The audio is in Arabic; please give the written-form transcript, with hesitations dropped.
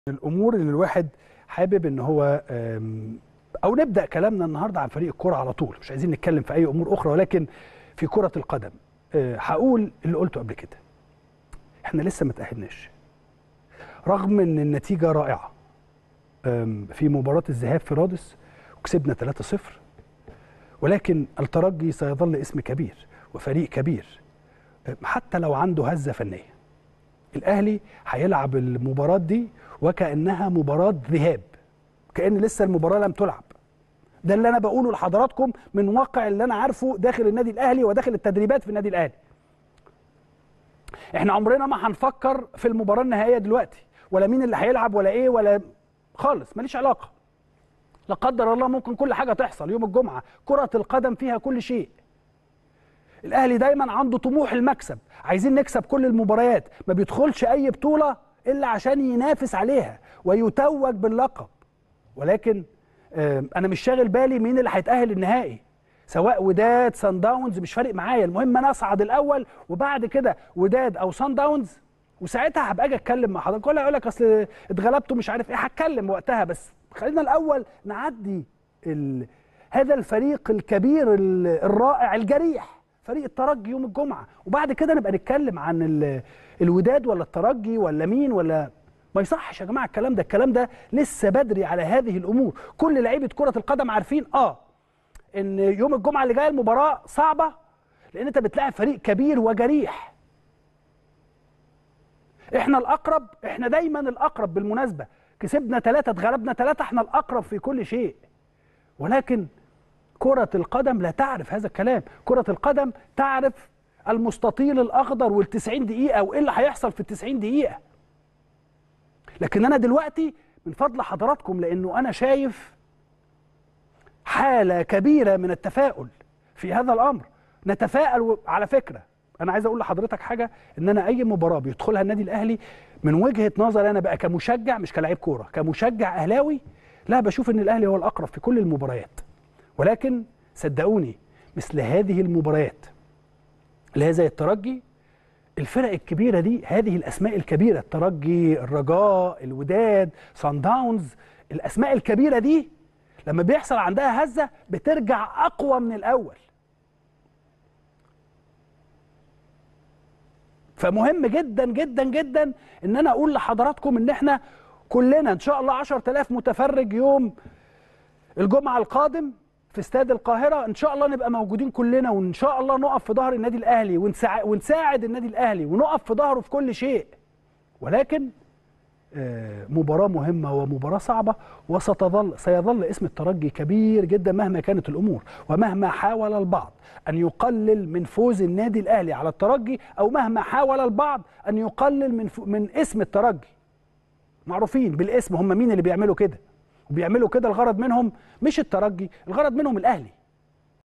الامور اللي الواحد حابب ان هو او نبدا كلامنا النهارده عن فريق الكره على طول، مش عايزين نتكلم في اي امور اخرى، ولكن في كره القدم هقول اللي قلته قبل كده. احنا لسه ما تاهلناش رغم ان النتيجه رائعه. في مباراه الذهاب في رادس وكسبنا 3-0، ولكن الترجي سيظل اسم كبير وفريق كبير حتى لو عنده هزه فنيه. الاهلي هيلعب المباراه دي وكانها مباراه ذهاب، كأن لسه المباراه لم تلعب. ده اللي انا بقوله لحضراتكم من واقع اللي انا عارفه داخل النادي الاهلي وداخل التدريبات في النادي الاهلي. احنا عمرنا ما هنفكر في المباراه النهائيه دلوقتي، ولا مين اللي هيلعب ولا ايه ولا خالص، ماليش علاقه. لا قدر الله ممكن كل حاجه تحصل يوم الجمعه، كره القدم فيها كل شيء. الاهلي دايما عنده طموح المكسب، عايزين نكسب كل المباريات، ما بيدخلش اي بطوله الا عشان ينافس عليها ويتوج باللقب. ولكن انا مش شاغل بالي مين اللي هيتاهل النهائي، سواء وداد سان داونز، مش فارق معايا، المهم انا اصعد الاول وبعد كده وداد او سان داونز، وساعتها هبقى اجي اتكلم مع حضرتك ولا اقول لك اصل اتغلبتوا مش عارف ايه، هتكلم وقتها. بس خلينا الاول نعدي هذا الفريق الكبير الرائع الجريح، فريق الترجي يوم الجمعه، وبعد كده نبقى نتكلم عن الوداد ولا الترجي ولا مين ولا. ما يصحش يا جماعه الكلام ده لسه بدري على هذه الامور. كل لعيبه كره القدم عارفين ان يوم الجمعه اللي جايه المباراه صعبه، لان انت بتلاعب فريق كبير وجريح. احنا الاقرب، احنا دايما الاقرب بالمناسبه، كسبنا 3 اتغلبنا 3، احنا الاقرب في كل شيء. ولكن كره القدم لا تعرف هذا الكلام، كره القدم تعرف المستطيل الاخضر وال90 دقيقه وايه اللي هيحصل في ال90 دقيقه. لكن انا دلوقتي من فضل حضراتكم، لانه انا شايف حاله كبيره من التفاؤل في هذا الامر، نتفائل. على فكره انا عايز اقول لحضرتك حاجه، ان انا اي مباراه بيدخلها النادي الاهلي من وجهه نظري انا بقى كمشجع، مش كلاعب كوره، كمشجع اهلاوي، لا بشوف ان الاهلي هو الاقرب في كل المباريات. ولكن صدقوني مثل هذه المباريات اللي هي زي الترجي، الفرق الكبيرة دي، هذه الأسماء الكبيرة، الترجي، الرجاء، الوداد، سان داونز، الأسماء الكبيرة دي لما بيحصل عندها هزة بترجع أقوى من الأول. فمهم جدا جدا جدا إن أنا أقول لحضراتكم إن إحنا كلنا إن شاء الله 10,000 متفرج يوم الجمعة القادم في استاد القاهرة، إن شاء الله نبقى موجودين كلنا، وإن شاء الله نقف في ظهر النادي الأهلي ونساعد النادي الأهلي ونقف في ظهره في كل شيء. ولكن مباراة مهمة ومباراة صعبة، سيظل اسم الترجي كبير جدا مهما كانت الأمور، ومهما حاول البعض أن يقلل من فوز النادي الأهلي على الترجي، أو مهما حاول البعض أن يقلل من اسم الترجي. معروفين بالاسم هم مين اللي بيعملوا كده، وبيعملوا كده الغرض منهم مش الترجي، الغرض منهم الأهلي.